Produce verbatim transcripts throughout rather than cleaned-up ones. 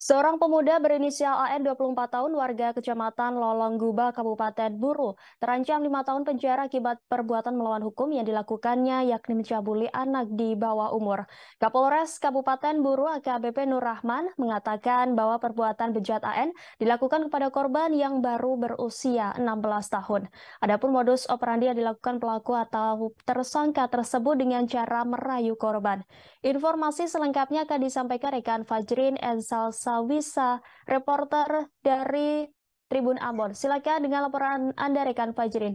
Seorang pemuda berinisial A N dua puluh empat tahun warga Kecamatan Lolongguba, Kabupaten Buru, terancam lima tahun penjara akibat perbuatan melawan hukum yang dilakukannya yakni mencabuli anak di bawah umur. Kapolres Kabupaten Buru A K B P Nur Rahman mengatakan bahwa perbuatan bejat A N dilakukan kepada korban yang baru berusia enam belas tahun. Adapun modus operandi yang dilakukan pelaku atau tersangka tersebut dengan cara merayu korban. Informasi selengkapnya akan disampaikan rekan Fajrin Ensal Sawisa, reporter dari Tribun Ambon. Silakan dengan laporan Anda, rekan Fajrin.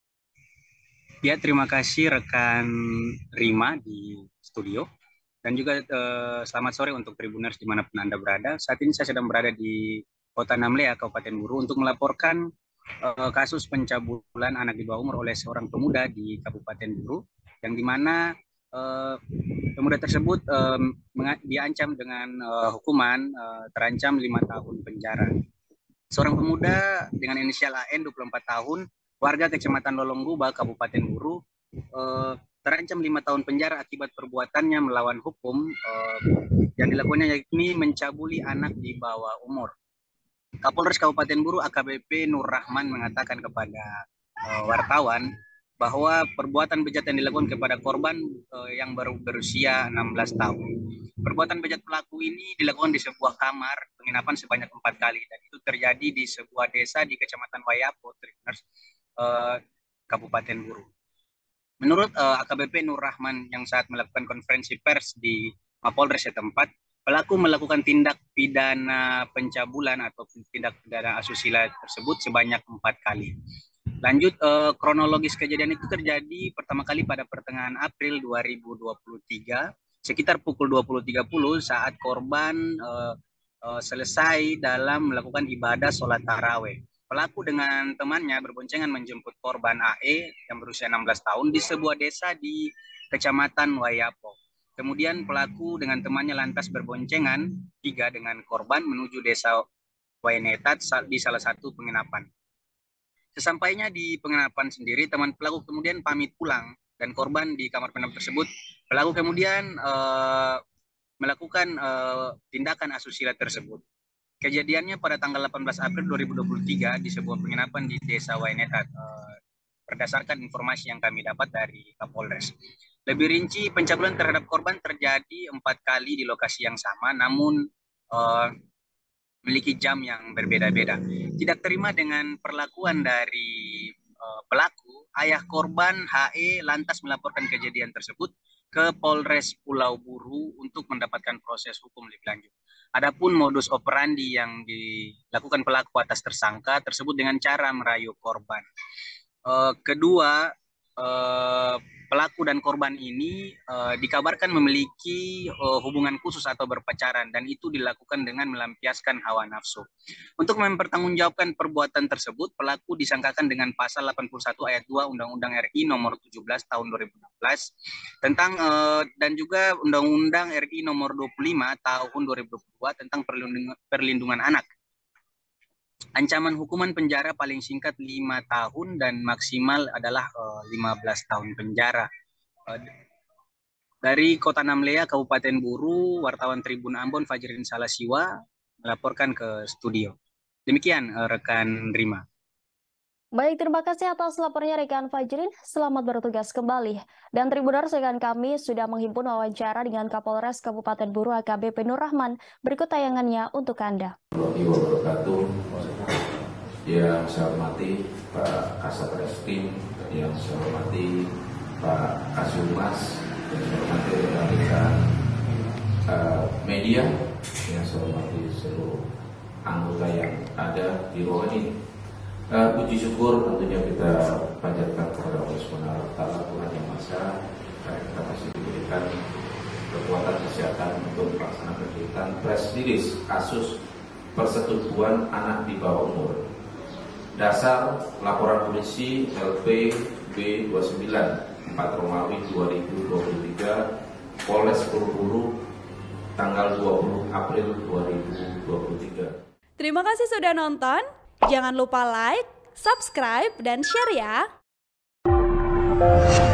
Ya, terima kasih rekan Rima di studio. Dan juga eh, selamat sore untuk Tribuners dimanapun Anda berada. Saat ini saya sedang berada di Kota Namlea, Kabupaten Buru untuk melaporkan eh, kasus pencabulan anak di bawah umur oleh seorang pemuda di Kabupaten Buru, yang dimana eh, pemuda tersebut eh, diancam dengan eh, hukuman eh, terancam lima tahun penjara. Seorang pemuda dengan inisial A N dua puluh empat tahun, warga Kecamatan Lolongguba, Kabupaten Buru, eh, terancam lima tahun penjara akibat perbuatannya melawan hukum eh, yang dilakukannya yakni mencabuli anak di bawah umur. Kapolres Kabupaten Buru A K B P Nur Rahman mengatakan kepada eh, wartawan bahwa perbuatan bejat yang dilakukan kepada korban eh, yang baru berusia enam belas tahun. Perbuatan bejat pelaku ini dilakukan di sebuah kamar penginapan sebanyak empat kali, dan itu terjadi di sebuah desa di Kecamatan Wayapo, eh, Kabupaten Buru. Menurut uh, A K B P Nur Rahman yang saat melakukan konferensi pers di Mapolres setempat, pelaku melakukan tindak pidana pencabulan atau tindak pidana asusila tersebut sebanyak empat kali. Lanjut, uh, kronologis kejadian itu terjadi pertama kali pada pertengahan April dua ribu dua puluh tiga, sekitar pukul dua puluh tiga puluh saat korban uh, uh, selesai dalam melakukan ibadah sholat taraweh. Pelaku dengan temannya berboncengan menjemput korban A E yang berusia enam belas tahun di sebuah desa di Kecamatan Wayapo. Kemudian pelaku dengan temannya lantas berboncengan tiga dengan korban menuju desa Waenetat di salah satu penginapan. Sesampainya di penginapan sendiri, teman pelaku kemudian pamit pulang dan korban di kamar penginapan tersebut. Pelaku kemudian uh, melakukan uh, tindakan asusila tersebut. Kejadiannya pada tanggal delapan belas April dua ribu dua puluh tiga di sebuah penginapan di Desa Waenetat, eh, berdasarkan informasi yang kami dapat dari Kapolres. Lebih rinci, pencabulan terhadap korban terjadi empat kali di lokasi yang sama, namun eh, memiliki jam yang berbeda-beda. Tidak terima dengan perlakuan dari eh, pelaku, ayah korban H E lantas melaporkan kejadian tersebut ke Polres Pulau Buru untuk mendapatkan proses hukum lebih lanjut. Adapun modus operandi yang dilakukan pelaku atas tersangka tersebut dengan cara merayu korban. Uh, kedua, uh, pelaku dan korban ini uh, dikabarkan memiliki uh, hubungan khusus atau berpacaran, dan itu dilakukan dengan melampiaskan hawa nafsu. Untuk mempertanggungjawabkan perbuatan tersebut, pelaku disangkakan dengan pasal delapan puluh satu ayat dua Undang-Undang R I nomor tujuh belas tahun dua ribu enam belas tentang uh, dan juga Undang-Undang R I nomor dua puluh lima tahun dua ribu dua puluh dua tentang perlindungan, perlindungan anak. Ancaman hukuman penjara paling singkat lima tahun dan maksimal adalah uh, lima belas tahun penjara. Uh, dari Kota Namlea, Kabupaten Buru, wartawan Tribun Ambon Fajrin Salasiwa melaporkan ke studio. Demikian uh, rekan Rima. Baik, terima kasih atas lapornya rekan Fajrin. Selamat bertugas kembali. Dan Tribuners, rekan kami sudah menghimpun wawancara dengan Kapolres Kabupaten Buru A K B P Nur Rahman. Berikut tayangannya untuk Anda. Yang saya hormati Pak Kasat Reskrim, yang saya hormati Pak Kasumas, yang saya hormati rekan-rekan uh, media, yang saya hormati seluruh anggota yang ada di ruangan ini. Uh, puji syukur tentunya kita panjatkan kepada Allah Subhanahu wa Ta'ala, Tuhan Yang Maha Esa, karena kita masih diberikan kekuatan kesehatan untuk melaksanakan kegiatan press release kasus persetubuhan anak di bawah umur. Dasar laporan polisi L P B dua puluh sembilan empat Romawi dua ribu dua puluh tiga Polres Buru tanggal dua puluh April dua ribu dua puluh tiga. Terima kasih sudah nonton. Jangan lupa like, subscribe, dan share ya.